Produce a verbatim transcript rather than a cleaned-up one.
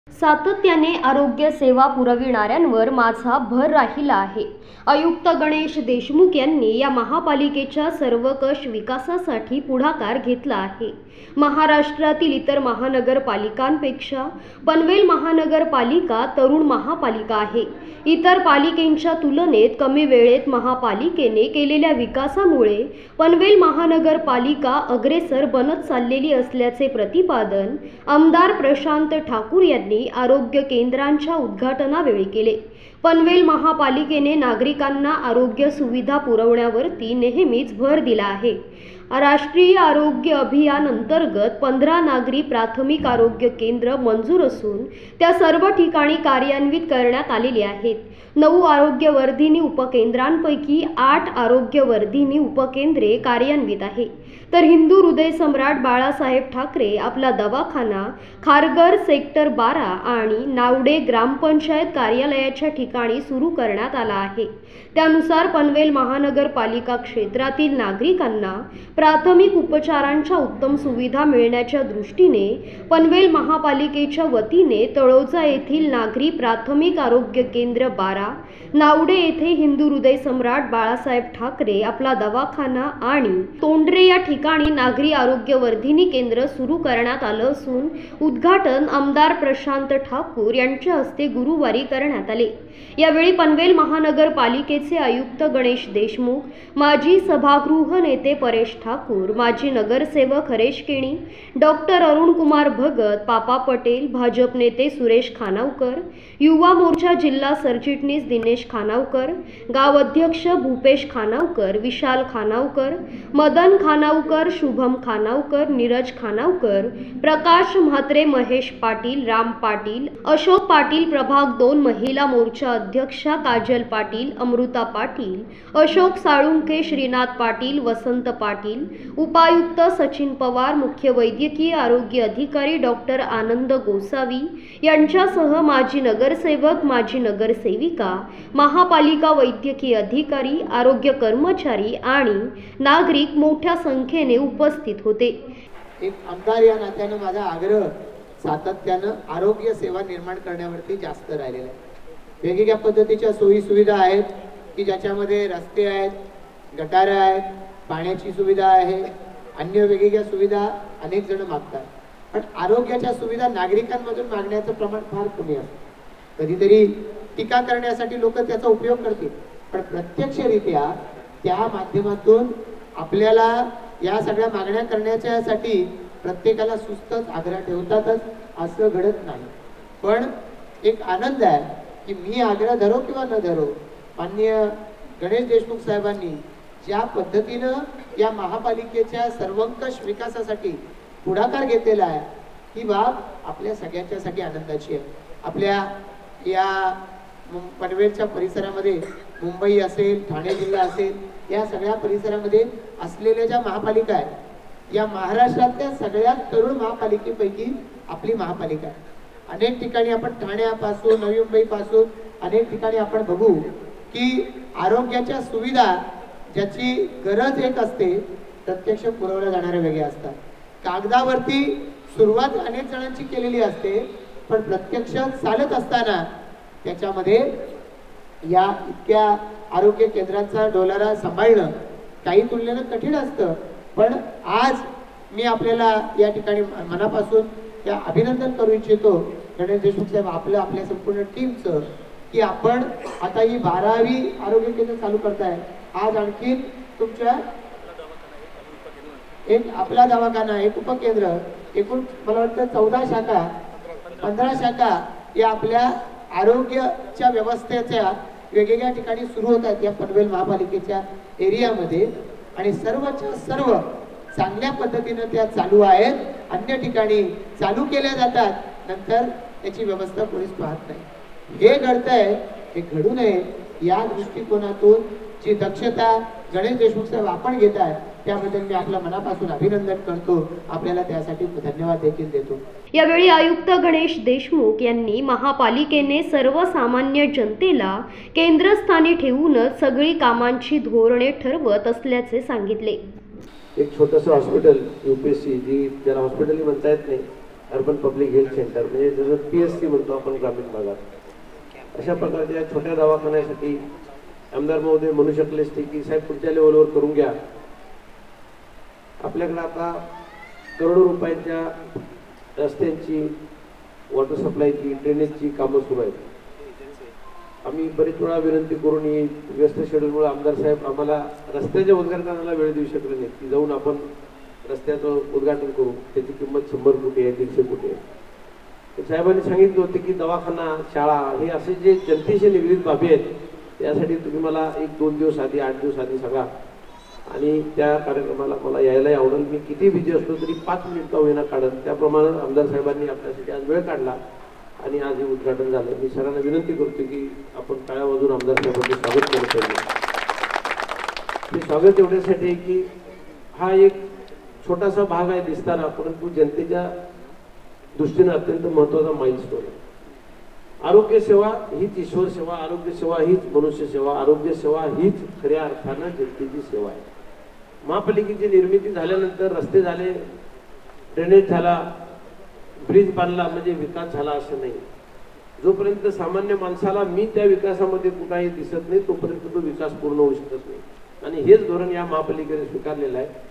सातत्याने आरोग्य सेवा पुरविणाऱ्यांवर माझा भर राहिला आहे. आयुक्त गणेश देशमुख यांनी या महापालिकेच्या सर्वकष विकासासाठी पुढाकार घेतला आहे. महाराष्ट्रातील इतर महानगरपालिकांपेक्षा पनवेल महानगरपालिका तरुण महापालिका आहे. इतर पालिकेंच्या तुलनेत कमी वेळेत महापालिकेने केलेल्या विकासामुळे पनवेल महानगरपालिका अग्रेसर बनत चाललेली असल्याचे प्रतिपादन आमदार प्रशांत ठाकूर यांनी आरोग्य केंद्रांच्या उद्घाटनावेळी केले. पनवेल महापालिकेने नागरिकांना आरोग्य सुविधा पुरवण्यावरती नेहमीच भर दिला आहे. राष्ट्रीय आरोग्य अभियान अंतर्गत पंधरा नागरी प्राथमिक आरोग्य केंद्र मंजूर असून त्या सर्व ठिकाणी कार्यान्वित करण्यात आलेली आहेत. नऊ आरोग्यवर्धिनी उपकेंद्रांपैकी आठ आरोग्यवर्धिनी उपकेंद्रे कार्यान्वित आहे. तर हिंदू हृदय सम्राट बाळासाहेब ठाकरे आपला दवाखाना खारघर सेक्टर बारा आणि नावडे ग्रामपंचायत कार्यालयाच्या ठिकाणी सुरू करण्यात आला आहे. त्यानुसार पनवेल महानगरपालिका क्षेत्रातील नागरिकांना प्राथमिक उपचारांच्या उत्तम सुविधा मिळण्याच्या दृष्टीने पनवेल महापालिकेच्या वतीने तळोजा येथील नागरी प्राथमिक आरोग्य केंद्र बारा, नावडे येथे हिंदू हृदय सम्राट बाळासाहेब ठाकरे आपला दवाखाना आणि तोंडरे या ठिकाणी नागरी आरोग्यवर्धिनी केंद्र सुरू करण्यात आलं असून उद्घाटन आमदार प्रशांत ठाकूर यांच्या हस्ते गुरुवारी करण्यात आले. यावेळी पनवेल महानगरपालिकेचे आयुक्त गणेश देशमुख, माजी सभागृह नेते परेश ठाकूर, माजी नगरसेवक हरेश केणी, डॉक्टर अरुण कुमार भगत, पापा पटेल, भाजप नेते सुरेश खानावकर, युवा मोर्चा जिल्हा सरचिटणीस दिनेश खानावकर, गाव अध्यक्ष भूपेश खानावकर, विशाल खानावकर, मदन खानावकर, शुभम खानावकर, नीरज खानावकर, प्रकाश म्हात्रे, महेश पाटील, राम पाटील, अशोक पाटील, प्रभाग दोन महिला मोर्चा अध्यक्षा काजल पाटील, अमृता पाटील, अशोक साळुंखे, श्रीनाथ पाटील, वसंत पाटील, उपायुक्त सचिन पवार, मुख्य वैद्यकीय आरोग्य अधिकारी डॉक्टर आनंद गोसावी यांच्यासह माजी नगरसेवक, माजी नगरसेविका, महापालिका वैद्यकीय अधिकारी, आरोग्य कर्मचारी आणि नागरिक मोठ्या संख्येने उपस्थित होते. एक आमदार या नात्याने माझा आग्रह सातत्याने आरोग्य सेवा निर्माण करण्यावरती जास्त राहिलेला आहे. वेगवेगळ्या पद्धतीच्या सोयी सुविधा आहेत की ज्याच्यामध्ये रस्ते आहेत, गटार आहेत, पाण्याची सुविधा आहे, अन्य वेगवेगळ्या सुविधा अनेक जण मागतात. पण आरोग्याच्या सुविधा नागरिकांमधून मागण्याचं प्रमाण फार कमी असतं. कधीतरी टीका करण्यासाठी लोक त्याचा उपयोग करतील, पण प्रत्यक्षरित्या त्या माध्यमातून आपल्याला या सगळ्या मागण्या करण्याच्यासाठी प्रत्येकाला सुस्तच आग्रह ठेवतातच असं घडत नाही. पण एक आनंद आहे की मी आग्रह धरो किंवा न धरो, माननीय गणेश देशमुख साहेबांनी ज्या पद्धतीनं या महापालिकेच्या सर्वंकष विकासासाठी पुढाकार घेतलेला आहे ही बाब आपल्या सगळ्यांच्यासाठी आनंदाची आहे. आपल्या या पनवेलच्या परिसरामध्ये मुंबई असेल, ठाणे जिल्हा असेल, या सगळ्या परिसरामध्ये असलेल्या ज्या महापालिका आहेत या महाराष्ट्रातल्या सगळ्यात तरुण महापालिकेपैकी आपली महापालिका आहे. अनेक ठिकाणी आपण ठाण्यापासून, नवी मुंबई पासून अनेक ठिकाणी आपण बघू की आरोग्याच्या सुविधा ज्याची गरज एक असते प्रत्यक्ष पुरवल्या जाणाऱ्या वेगळ्या असतात. कागदावरती सुरुवात अनेक जणांची केलेली असते, पण प्रत्यक्ष चालत असताना त्याच्यामध्ये या इतक्या आरोग्य केंद्रांचा डोलारा सांभाळणं काही तुलनेनं कठीण असतं. पण आज मी आपल्याला या ठिकाणी मनापासून या अभिनंदन करू इच्छितो गणेश देशमुख साहेब आपलं, आपल्या संपूर्ण टीमचं, की आपण आता ही बारावी आरोग्य केंद्र चालू करताय. आज आणखी तुमच्या एक आपला दवाखाना, एक उपकेंद्र, एकूण मला वाटतं चौदा शाखा, पंधरा शाखा या आपल्या आरोग्याच्या व्यवस्थेच्या वेगवेगळ्या ठिकाणी सुरू होत आहेत या पनवेल महापालिकेच्या एरियामध्ये. आणि सर्वच्या सर्व चांगल्या पद्धतीने त्या चालू आहेत. अन्य ठिकाणी चालू केल्या जातात, नंतर त्याची व्यवस्था कोणीच पाहत नाही. हे घडतंय, हे घडू नये या दृष्टिकोनातून जी दक्षता गणेश देशमुख साहेब आपण घेत आहे त्याबद्दल मी आपल्या मनापासून अभिनंदन करतो. आपल्याला त्यासाठी धन्यवाद देखील देतो. यावेळी आयुक्त गणेश देशमुख यांनी महापालिकेने सर्वसामान्य जनतेला केंद्रस्थानी ठेवूनच सगळी कामांची धोरणे ठरवत असल्याचे सांगितले. एक छोटंसं हॉस्पिटल यूपीएससी जी ज्याला हॉस्पिटलही म्हणता येत नाही अर्बन पब्लिक हेल्थ सेंटर, म्हणजे जसं पी एस सी म्हणतो आपण ग्रामीण भागात, अशा प्रकारच्या छोट्या दवाखान्यासाठी आमदार महोदय म्हणू शकले असते की साहेब पुढच्या लेवलवर करून घ्या. आपल्याकडे आता करोडो रुपयांच्या रस्त्यांची, वॉटर सप्लायची, ड्रेनेजची कामं सुरू आहेत. आम्ही बरेच वेळा विनंती करून ही व्यस्त शेड्यूलमुळे आमदार साहेब आम्हाला रस्त्याच्या उद्घाटनाला वेळ देऊ शकले नाही की जाऊन आपण रस्त्याचं उद्घाटन करू, त्याची किंमत शंभर कोटी आहे, दीडशे कोटी आहे. साहेबांनी सांगितलं होतं की दवाखाना, शाळा हे असे जे जनतेशी निगडीत बाबी आहेत त्यासाठी तुम्ही मला एक दोन दिवस आधी, आठ दिवस आधी सांगा आणि त्या कार्यक्रमाला मला यायलाही आवडेल. मी किती बिझी असलो तरी पाच मिनिट का होईना काढत. त्याप्रमाणे आमदार साहेबांनी आपल्यासाठी आज वेळ काढला आणि आज हे उद्घाटन झालं. मी सरांना विनंती करतो की आपण टाळ्या वाजवून आमदार साहेबांचे स्वागत केलं पाहिजे. हे स्वागत एवढ्यासाठी आहे की हा एक छोटासा भाग आहे दिसताना, परंतु जनतेच्या दृष्टीने अत्यंत महत्त्वाचा माइलस्टोन आहे. आरोग्य सेवा हीच ईश्वर सेवा, आरोग्य सेवा हीच मनुष्य सेवा, आरोग्य सेवा हीच खऱ्या अर्थानं जनतेची सेवा आहे. महापालिकेची निर्मिती झाल्यानंतर रस्ते झाले, ड्रेनेज झाला, ब्रिज बांधला म्हणजे विकास झाला असं नाही. जोपर्यंत सामान्य माणसाला मी त्या विकासामध्ये कुठेही दिसत नाही तोपर्यंत तो विकास पूर्ण होऊ शकत नाही. आणि हेच धोरण या महापालिकेने स्वीकारलेलं आहे.